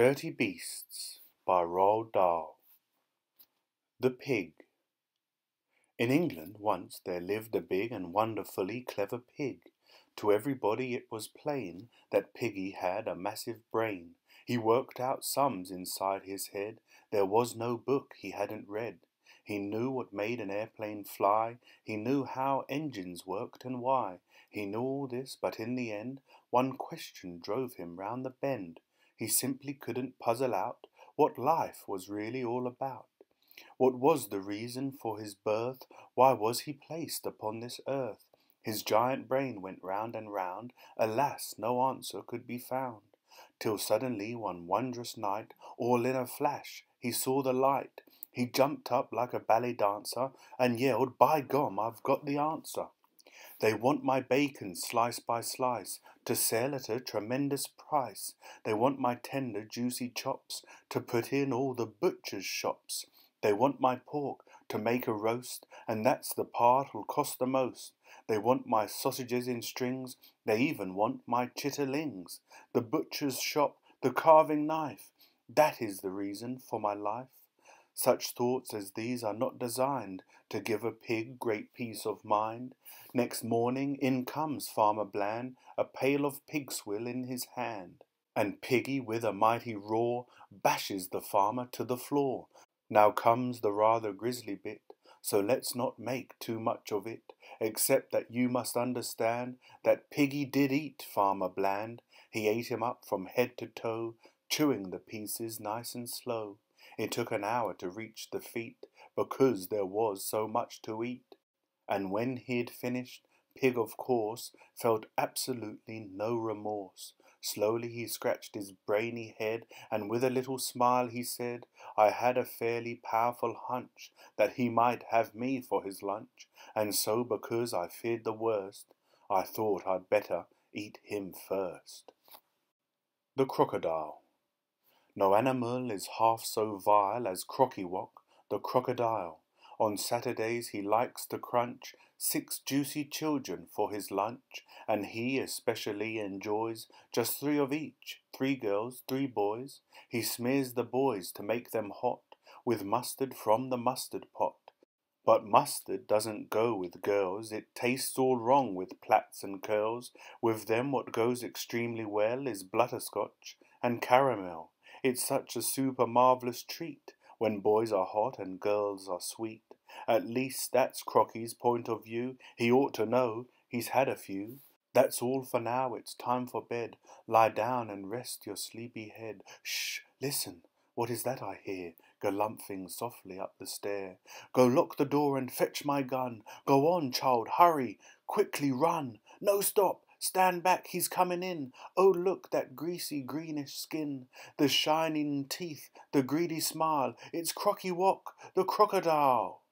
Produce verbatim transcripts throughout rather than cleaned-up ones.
Dirty Beasts by Roald Dahl. The Pig. In England once there lived a big and wonderfully clever pig. To everybody it was plain that Piggy had a massive brain. He worked out sums inside his head. There was no book he hadn't read. He knew what made an airplane fly. He knew how engines worked and why. He knew all this, but in the end one question drove him round the bend. He simply couldn't puzzle out what life was really all about. What was the reason for his birth? Why was he placed upon this earth? His giant brain went round and round. Alas, no answer could be found. Till suddenly one wondrous night, all in a flash, he saw the light. He jumped up like a ballet dancer and yelled, "By gum, I've got the answer! They want my bacon slice by slice to sell at a tremendous price. They want my tender juicy chops to put in all the butcher's shops. They want my pork to make a roast, and that's the part'll cost the most. They want my sausages in strings, they even want my chitterlings. The butcher's shop, the carving knife, that is the reason for my life." Such thoughts as these are not designed to give a pig great peace of mind. Next morning in comes Farmer Bland, a pail of pig swill in his hand. And Piggy with a mighty roar bashes the farmer to the floor. Now comes the rather grisly bit, so let's not make too much of it, except that you must understand that Piggy did eat Farmer Bland. He ate him up from head to toe, chewing the pieces nice and slow. It took an hour to reach the feet, because there was so much to eat. And when he'd finished, Pig, of course, felt absolutely no remorse. Slowly he scratched his brainy head, and with a little smile he said, "I had a fairly powerful hunch that he might have me for his lunch, and so because I feared the worst, I thought I'd better eat him first." The Crocodile. No animal is half so vile as Crockywock, the crocodile. On Saturdays he likes to crunch six juicy children for his lunch, and he especially enjoys just three of each, three girls, three boys. He smears the boys to make them hot with mustard from the mustard pot. But mustard doesn't go with girls, it tastes all wrong with plaits and curls. With them what goes extremely well is butterscotch and caramel. It's such a super marvellous treat when boys are hot and girls are sweet. At least that's Crocky's point of view. He ought to know, he's had a few. That's all for now, it's time for bed. Lie down and rest your sleepy head. Shh, listen, what is that I hear, galumphing softly up the stair? Go lock the door and fetch my gun. Go on, child, hurry, quickly run. No, stop! Stand back, he's coming in. Oh, look, that greasy greenish skin, the shining teeth, the greedy smile. It's Crockywock, the crocodile.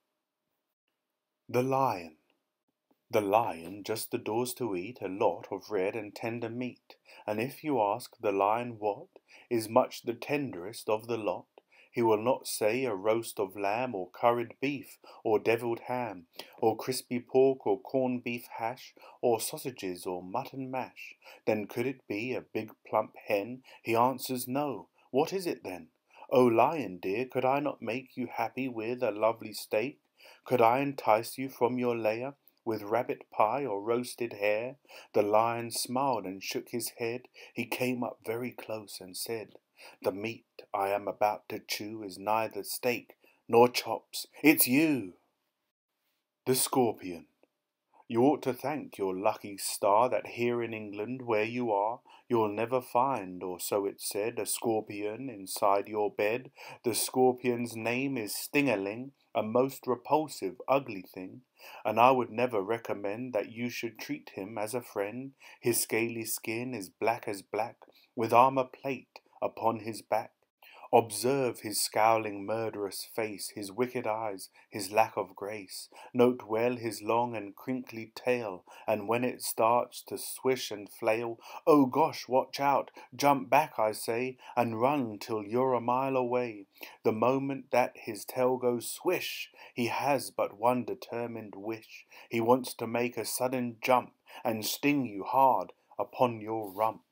The Lion. The lion just adores to eat a lot of red and tender meat, and if you ask the lion what is much the tenderest of the lot, he will not say a roast of lamb or curried beef or devilled ham or crispy pork or corned beef hash or sausages or mutton mash. Then could it be a big plump hen? He answers no. What is it then? Oh, lion dear, could I not make you happy with a lovely steak? Could I entice you from your lair with rabbit pie or roasted hare? The lion smiled and shook his head. He came up very close and said, "The meat I am about to chew is neither steak nor chops, it's you." The Scorpion. You ought to thank your lucky star that here in England where you are, you'll never find, or so it's said, a scorpion inside your bed. The scorpion's name is Stingerling, a most repulsive, ugly thing, and I would never recommend that you should treat him as a friend. His scaly skin is black as black, with armour plate upon his back. Observe his scowling murderous face, his wicked eyes, his lack of grace. Note well his long and crinkly tail, and when it starts to swish and flail, oh gosh, watch out, jump back I say, and run till you're a mile away. The moment that his tail goes swish, he has but one determined wish. He wants to make a sudden jump and sting you hard upon your rump.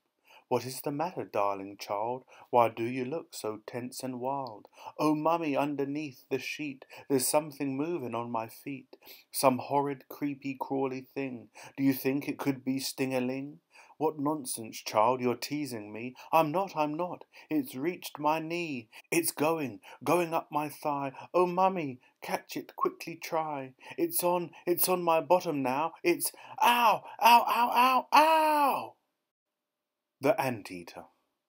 What is the matter, darling child? Why do you look so tense and wild? Oh, mummy, underneath the sheet there's something moving on my feet. Some horrid, creepy, crawly thing. Do you think it could be Sting-a-ling? What nonsense, child, you're teasing me. I'm not, I'm not. It's reached my knee. It's going, going up my thigh. Oh, mummy, catch it, quickly try. It's on, it's on my bottom now. It's, ow, ow, ow, ow, ow! The Anteater.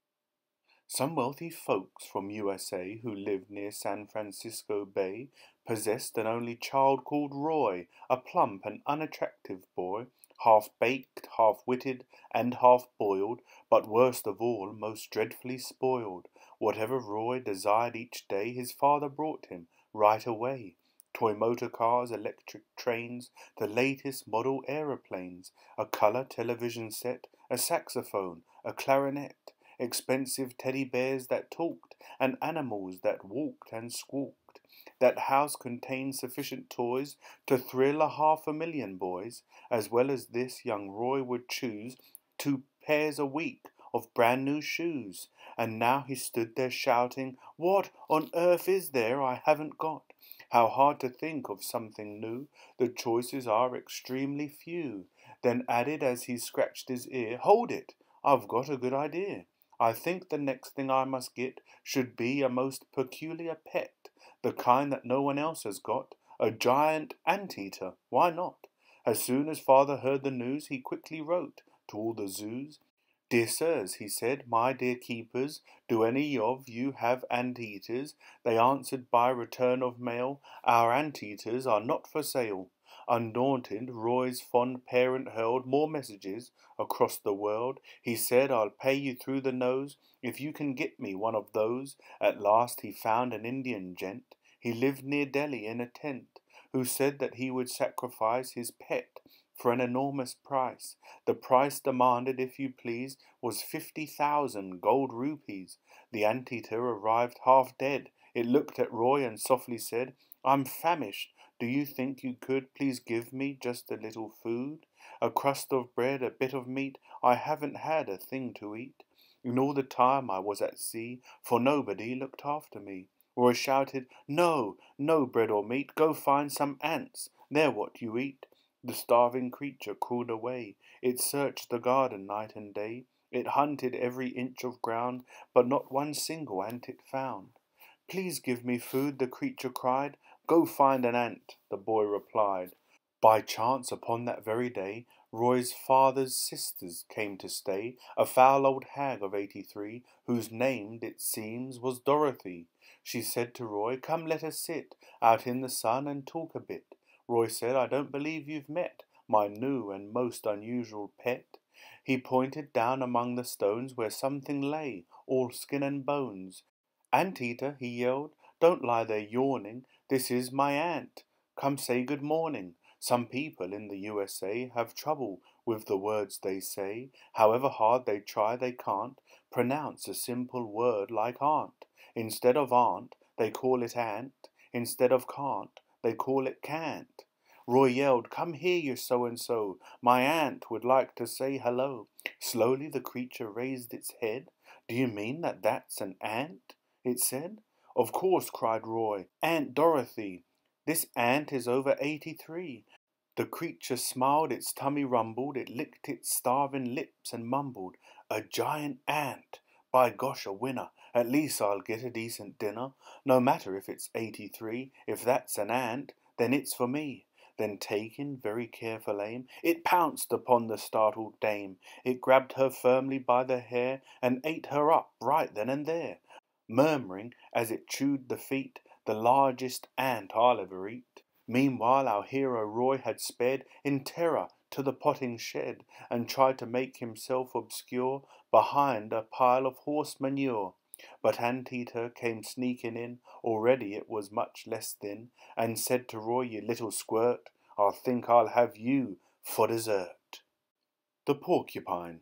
Some wealthy folks from U S A who lived near San Francisco Bay possessed an only child called Roy, a plump and unattractive boy, half-baked, half-witted, and half-boiled, but worst of all, most dreadfully spoiled. Whatever Roy desired each day, his father brought him right away. Toy motor cars, electric trains, the latest model aeroplanes, a colour television set, a saxophone, a clarinet, expensive teddy bears that talked, and animals that walked and squawked. That house contained sufficient toys to thrill a half a million boys. As well as this, young Roy would choose two pairs a week of brand new shoes. And now he stood there shouting, "What on earth is there I haven't got? How hard to think of something new. The choices are extremely few." Then added as he scratched his ear, "Hold it, I've got a good idea. I think the next thing I must get should be a most peculiar pet, the kind that no one else has got, a giant anteater. Why not?" As soon as father heard the news, he quickly wrote to all the zoos. "Dear sirs," he said, "my dear keepers, do any of you have anteaters?" They answered by return of mail, "Our anteaters are not for sale." Undaunted, Roy's fond parent hurled more messages across the world. He said, "I'll pay you through the nose if you can get me one of those." At last he found an Indian gent, he lived near Delhi in a tent, who said that he would sacrifice his pet for an enormous price. The price demanded, if you please, was fifty thousand gold rupees. The anteater arrived half dead. It looked at Roy and softly said, "I'm famished. Do you think you could please give me just a little food? A crust of bread, a bit of meat. I haven't had a thing to eat." In all the time I was at sea, for nobody looked after me. Roy shouted, "No, no bread or meat. Go find some ants. They're what you eat." The starving creature crawled away. It searched the garden night and day. It hunted every inch of ground, but not one single ant it found. "Please give me food," the creature cried. "Go find an ant," the boy replied. By chance, upon that very day, Roy's father's sisters came to stay, a foul old hag of eighty-three, whose name, it seems, was Dorothy. She said to Roy, "Come, let us sit out in the sun and talk a bit." Roy said, "I don't believe you've met my new and most unusual pet." He pointed down among the stones where something lay, all skin and bones. "Anteater," he yelled, "don't lie there yawning. This is my aunt. Come say good morning." Some people in the U S A have trouble with the words they say. However hard they try, they can't pronounce a simple word like aunt. Instead of aunt, they call it ant. Instead of can't, they call it can't. Roy yelled, "Come here, you so-and-so. My aunt would like to say hello." Slowly the creature raised its head. "Do you mean that that's an ant?" it said. "Of course," cried Roy. "Aunt Dorothy. This ant is over eighty-three." The creature smiled, its tummy rumbled, it licked its starving lips and mumbled, "A giant ant! By gosh, a winner! At least I'll get a decent dinner. No matter if it's eighty-three, if that's an ant, then it's for me." Then taking very careful aim, it pounced upon the startled dame. It grabbed her firmly by the hair and ate her up right then and there, murmuring as it chewed the feet, "The largest ant I'll ever eat." Meanwhile our hero Roy had sped in terror to the potting shed and tried to make himself obscure behind a pile of horse manure. But Anteater came sneaking in, already it was much less thin, and said to Roy, "You little squirt, I think I'll have you for dessert." The Porcupine.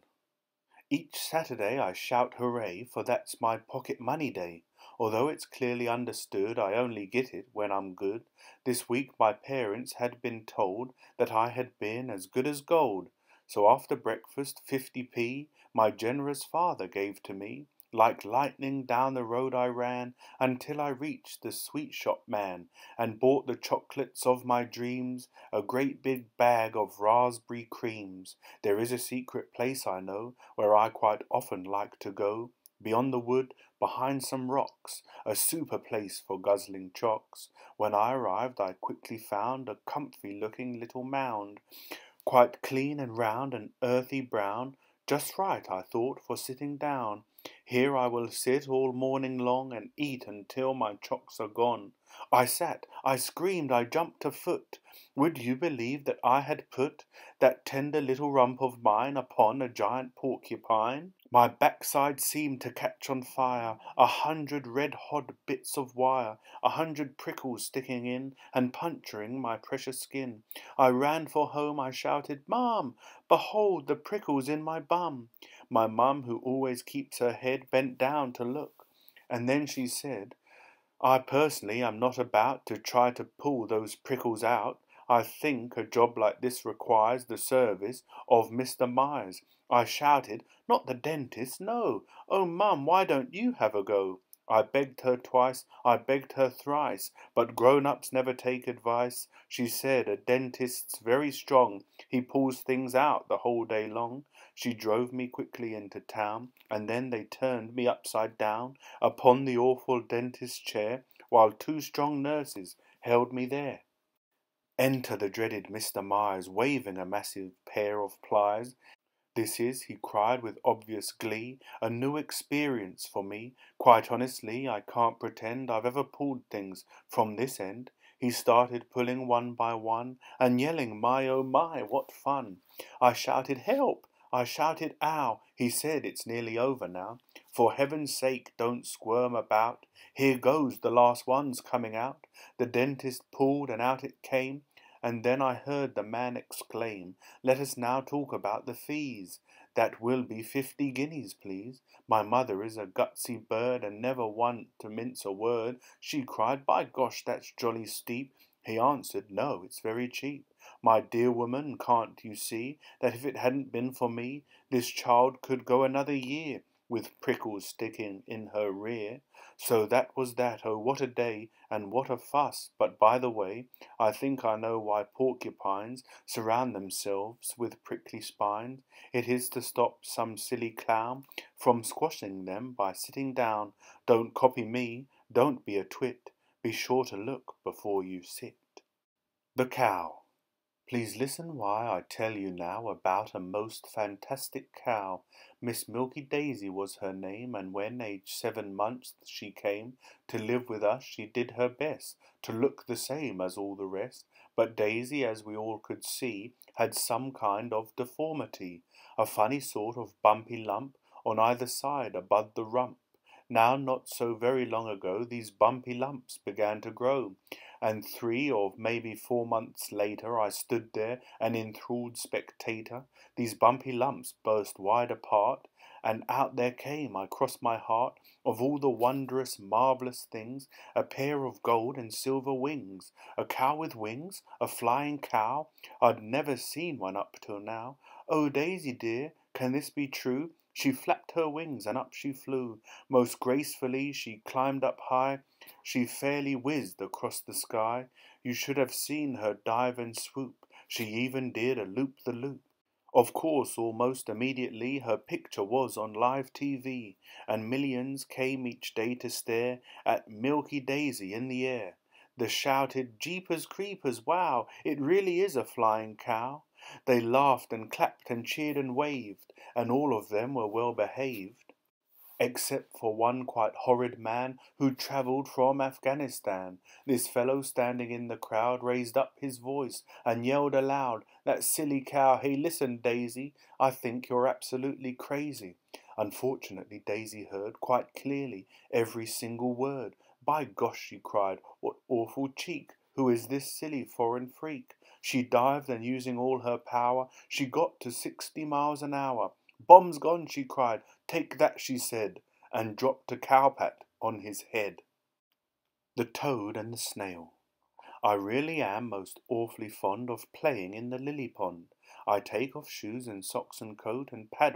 Each Saturday I shout hooray, for that's my pocket money day. Although it's clearly understood I only get it when I'm good. This week my parents had been told that I had been as good as gold. So after breakfast, fifty p, my generous father gave to me. Like lightning down the road I ran, until I reached the sweet shop man, and bought the chocolates of my dreams, a great big bag of raspberry creams. There is a secret place I know, where I quite often like to go, beyond the wood, behind some rocks, a super place for guzzling chocks. When I arrived I quickly found a comfy-looking little mound, quite clean and round and earthy brown, just right, I thought, for sitting down. Here I will sit all morning long, and eat until my chocks are gone. I sat, I screamed, I jumped a foot. Would you believe that I had put that tender little rump of mine upon a giant porcupine? My backside seemed to catch on fire, a hundred red-hot bits of wire, a hundred prickles sticking in and puncturing my precious skin. I ran for home, I shouted, "Mum, behold the prickles in my bum." My mum, who always keeps her head bent down to look, and then she said, "I personally am not about to try to pull those prickles out. I think a job like this requires the service of Mister Myers." I shouted, "Not the dentist, no. Oh, Mum, why don't you have a go?" I begged her twice, I begged her thrice, but grown-ups never take advice. She said, "A dentist's very strong. He pulls things out the whole day long." She drove me quickly into town, and then they turned me upside down upon the awful dentist's chair, while two strong nurses held me there. Enter the dreaded Mister Myers, waving a massive pair of pliers. "This is," he cried with obvious glee, "a new experience for me. Quite honestly, I can't pretend I've ever pulled things from this end." He started pulling one by one, and yelling, "My, oh my, what fun!" I shouted, "Help!" I shouted, "Ow!" He said, "It's nearly over now. For heaven's sake, don't squirm about. Here goes, the last one's coming out." The dentist pulled, and out it came. And then I heard the man exclaim, "Let us now talk about the fees. That will be fifty guineas, please." My mother is a gutsy bird, and never one to mince a word. She cried, "By gosh, that's jolly steep." He answered, "No, it's very cheap. My dear woman, can't you see that if it hadn't been for me, this child could go another year with prickles sticking in her rear?" So that was that. Oh, what a day, and what a fuss! But by the way, I think I know why porcupines surround themselves with prickly spines. It is to stop some silly clown from squashing them by sitting down. Don't copy me, don't be a twit. Be sure to look before you sit. The Cow. Please listen while I tell you now about a most fantastic cow. Miss Milky Daisy was her name, and when aged seven months she came to live with us, she did her best to look the same as all the rest. But Daisy, as we all could see, had some kind of deformity, a funny sort of bumpy lump on either side above the rump. Now, not so very long ago, these bumpy lumps began to grow, and three or maybe four months later I stood there, an enthralled spectator. These bumpy lumps burst wide apart, and out there came, I cross my heart, of all the wondrous, marvellous things, a pair of gold and silver wings. A cow with wings? A flying cow? I'd never seen one up till now. Oh, Daisy dear, can this be true? She flapped her wings, and up she flew. Most gracefully she climbed up high. She fairly whizzed across the sky. You should have seen her dive and swoop. She even did a loop-the-loop. Of course, almost immediately her picture was on live T V, and millions came each day to stare at Milky Daisy in the air. They shouted, "Jeepers creepers, wow, it really is a flying cow." They laughed and clapped and cheered and waved, and all of them were well behaved, except for one quite horrid man who travelled from Afghanistan. This fellow, standing in the crowd, raised up his voice and yelled aloud, "That silly cow, hey listen, Daisy, I think you're absolutely crazy." Unfortunately, Daisy heard quite clearly every single word. "By gosh," she cried, "what awful cheek! Who is this silly foreign freak?" She dived, and using all her power, she got to sixty miles an hour. "Bomb's gone," she cried. "Take that," she said, and dropped a cowpat on his head. The Toad and the Snail. I really am most awfully fond of playing in the lily pond. I take off shoes and socks and coat and paddle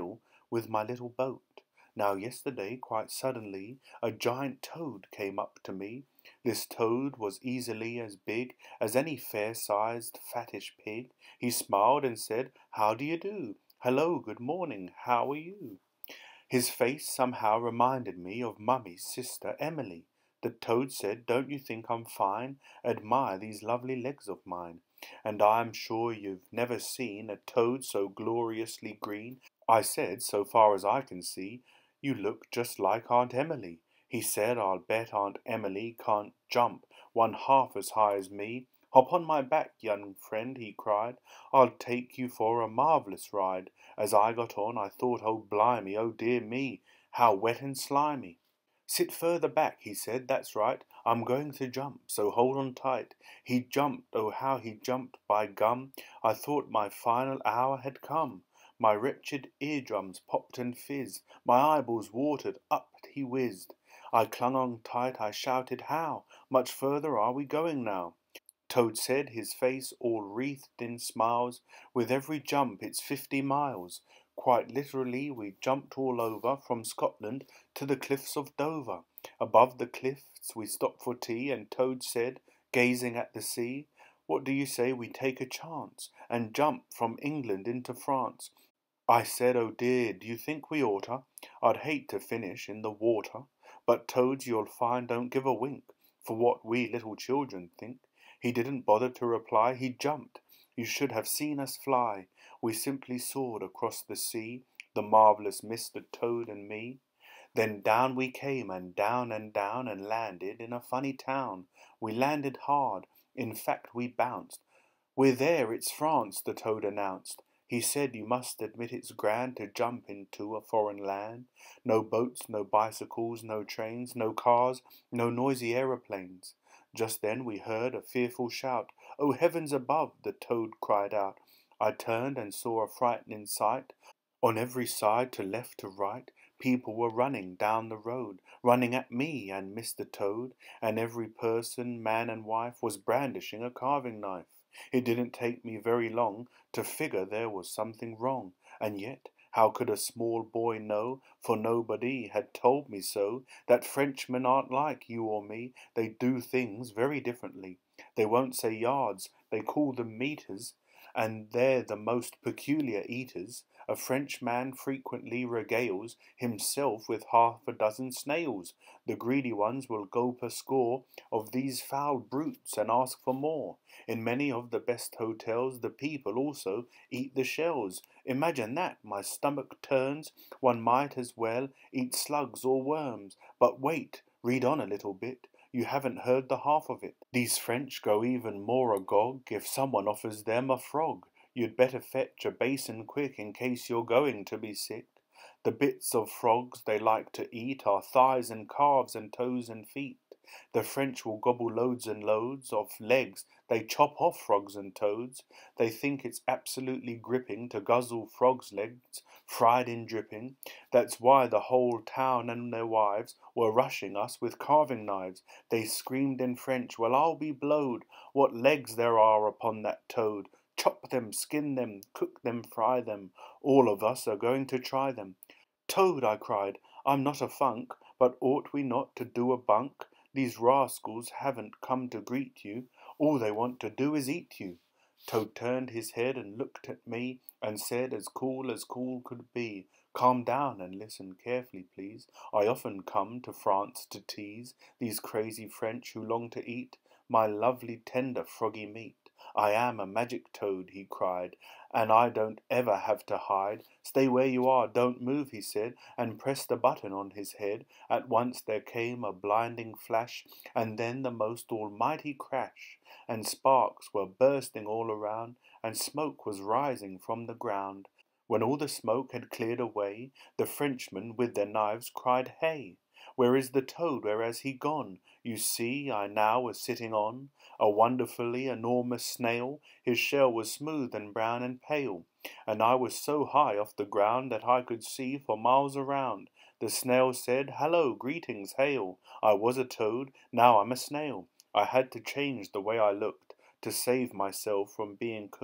with my little boat. Now yesterday, quite suddenly, a giant toad came up to me. This toad was easily as big as any fair-sized fattish pig. He smiled and said, "How do you do? Hello, good morning, how are you?" His face somehow reminded me of Mummy's sister Emily. The toad said, "Don't you think I'm fine? Admire these lovely legs of mine. And I'm sure you've never seen a toad so gloriously green." I said, "So far as I can see, you look just like Aunt Emily." He said, "I'll bet Aunt Emily can't jump one half as high as me." "Hop on my back, young friend," he cried. "I'll take you for a marvellous ride." As I got on, I thought, "Oh, blimey, oh dear me, how wet and slimy." "Sit further back," he said, "that's right. I'm going to jump, so hold on tight." He jumped, oh how he jumped, by gum. I thought my final hour had come. My wretched eardrums popped and fizzed, my eyeballs watered, up he whizzed. I clung on tight, I shouted, "How much further are we going now?" Toad said, his face all wreathed in smiles, "With every jump it's fifty miles." Quite literally we jumped all over, from Scotland to the cliffs of Dover. Above the cliffs we stopped for tea, and Toad said, gazing at the sea, "What do you say we take a chance, and jump from England into France?" I said, "Oh dear, do you think we oughter? I'd hate to finish in the water." But toads, you'll find, don't give a wink for what we little children think. He didn't bother to reply, he jumped. You should have seen us fly. We simply soared across the sea, the marvellous Mister Toad and me. Then down we came, and down and down, and landed in a funny town. We landed hard, in fact we bounced. "We're there, it's France," the Toad announced. He said, "You must admit it's grand to jump into a foreign land. No boats, no bicycles, no trains, no cars, no noisy aeroplanes." Just then we heard a fearful shout. "Oh, heavens above!" the Toad cried out. I turned and saw a frightening sight. On every side, to left, to right, people were running down the road, running at me and Mister Toad, and every person, man and wife, was brandishing a carving knife. It didn't take me very long to figure there was something wrong, and yet how could a small boy know, for nobody had told me so, that Frenchmen aren't like you or me, they do things very differently. They won't say yards, they call them meters, and they're the most peculiar eaters. A Frenchman frequently regales himself with half a dozen snails. The greedy ones will gulp a score of these foul brutes and ask for more. In many of the best hotels the people also eat the shells. Imagine that, my stomach turns. One might as well eat slugs or worms. But wait, read on a little bit. You haven't heard the half of it. These French go even more agog if someone offers them a frog. You'd better fetch a basin quick in case you're going to be sick. The bits of frogs they like to eat are thighs and calves and toes and feet. The French will gobble loads and loads of legs. They chop off frogs and toads. They think it's absolutely gripping to guzzle frogs' legs, fried in dripping. That's why the whole town and their wives were rushing us with carving knives. They screamed in French, "Well, I'll be blowed! What legs there are upon that toad! Chop them, skin them, cook them, fry them. All of us are going to try them." "Toad," I cried, "I'm not a funk, but ought we not to do a bunk? These rascals haven't come to greet you. All they want to do is eat you." Toad turned his head and looked at me and said, as cool as cool could be, "Calm down and listen carefully, please. I often come to France to tease these crazy French who long to eat my lovely tender froggy meat. I am a magic toad," he cried, "and I don't ever have to hide." "Stay where you are, don't move," he said, and pressed a button on his head. At once there came a blinding flash, and then the most almighty crash, and sparks were bursting all around, and smoke was rising from the ground. When all the smoke had cleared away, the Frenchmen with their knives cried, "Hey! Where is the toad? Where has he gone? You see, I now was sitting on a wonderfully enormous snail. His shell was smooth and brown and pale, and I was so high off the ground that I could see for miles around." The snail said, "Hello, greetings, hail. I was a toad, now I'm a snail. I had to change the way I looked to save myself from being cooked.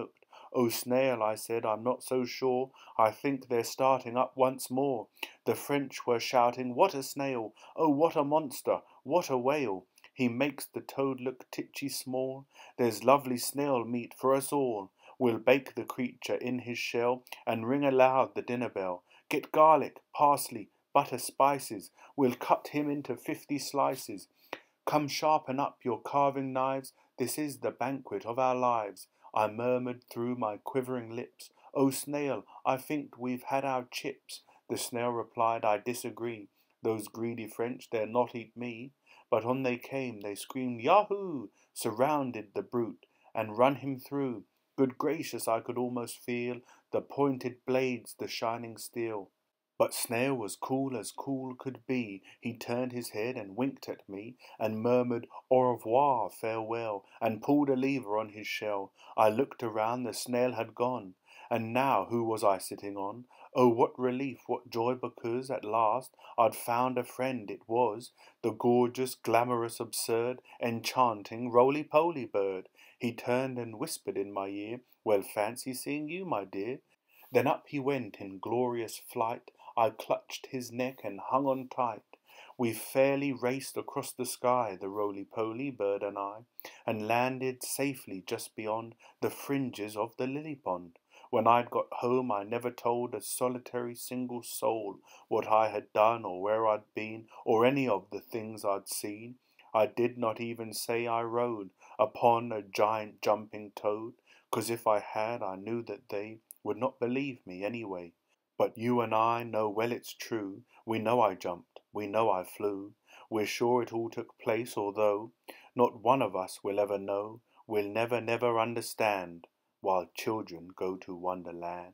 "Oh, snail," I said, "I'm not so sure. I think they're starting up once more." The French were shouting, "What a snail! Oh, what a monster! What a whale! He makes the toad look titchy small. There's lovely snail meat for us all. We'll bake the creature in his shell and ring aloud the dinner bell. Get garlic, parsley, butter, spices. We'll cut him into fifty slices. Come sharpen up your carving knives. This is the banquet of our lives." I murmured through my quivering lips, "Oh, snail, I think we've had our chips." The snail replied, "I disagree. Those greedy French dare not eat me." But on they came, they screamed, "Yahoo!" Surrounded the brute and run him through. Good gracious, I could almost feel the pointed blades, the shining steel. But snail was cool as cool could be. He turned his head and winked at me, and murmured, "Au revoir, farewell," and pulled a lever on his shell. I looked around, the snail had gone. And now who was I sitting on? Oh, what relief, what joy, because at last I'd found a friend. It was the gorgeous, glamorous, absurd, enchanting, roly-poly bird. He turned and whispered in my ear, "Well, fancy seeing you, my dear." Then up he went in glorious flight. I clutched his neck and hung on tight. We fairly raced across the sky, the roly-poly bird and I, and landed safely just beyond the fringes of the lily pond. When I'd got home, I never told a solitary single soul what I had done or where I'd been or any of the things I'd seen. I did not even say I rode upon a giant jumping toad, 'cause if I had, I knew that they would not believe me anyway. But you and I know well it's true. We know I jumped, we know I flew. We're sure it all took place, although not one of us will ever know. We'll never, never understand, while children go to Wonderland.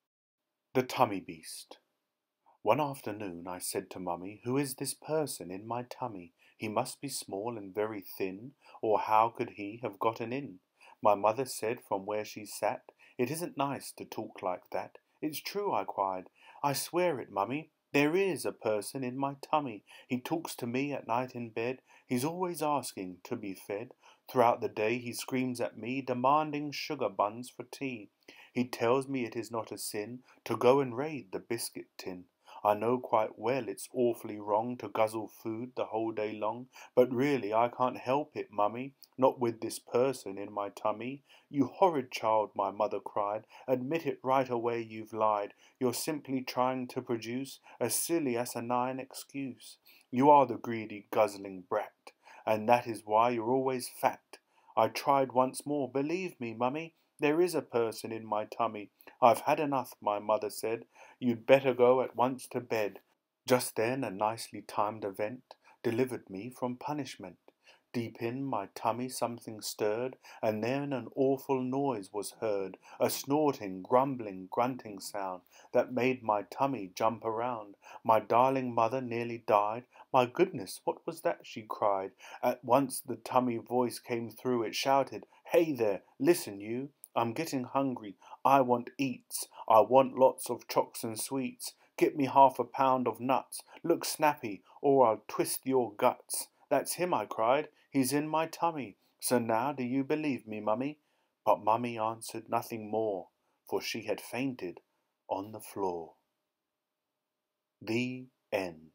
The Tummy Beast. One afternoon I said to Mummy, "Who is this person in my tummy? He must be small and very thin, or how could he have gotten in?" My mother said from where she sat, "It isn't nice to talk like that." "It's true," I cried. "I swear it, Mummy. There is a person in my tummy. He talks to me at night in bed. He's always asking to be fed. Throughout the day he screams at me, demanding sugar buns for tea. He tells me it is not a sin to go and raid the biscuit tin. I know quite well it's awfully wrong to guzzle food the whole day long, but really I can't help it, Mummy, not with this person in my tummy." "You horrid child," my mother cried, "admit it right away, you've lied. You're simply trying to produce a silly asinine excuse. You are the greedy guzzling brat, and that is why you're always fat." I tried once more. "Believe me, Mummy, there is a person in my tummy." "I've had enough," my mother said. "You'd better go at once to bed." Just then a nicely timed event delivered me from punishment. Deep in my tummy something stirred, and then an awful noise was heard, a snorting, grumbling, grunting sound that made my tummy jump around. My darling mother nearly died. "My goodness, what was that?" she cried. At once the tummy voice came through. It shouted, "Hey there, listen you! I'm getting hungry. I want eats. I want lots of chocks and sweets. Get me half a pound of nuts. Look snappy, or I'll twist your guts." "That's him," I cried. "He's in my tummy. So now do you believe me, Mummy?" But Mummy answered nothing more, for she had fainted on the floor. The end.